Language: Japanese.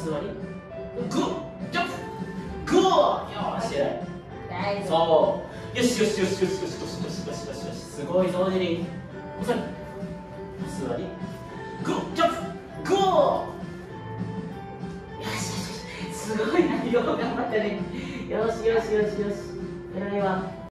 座り、グージャンプ、グー、よし、 大丈夫。 そう、よしよしよしよしよしよしよしよしよしよし、すごいぞジェリー。お座り、座り、グージャンプ、グー、よしよしよし、すごいな、よく頑張ったね。よしよしよしよし、偉いわ。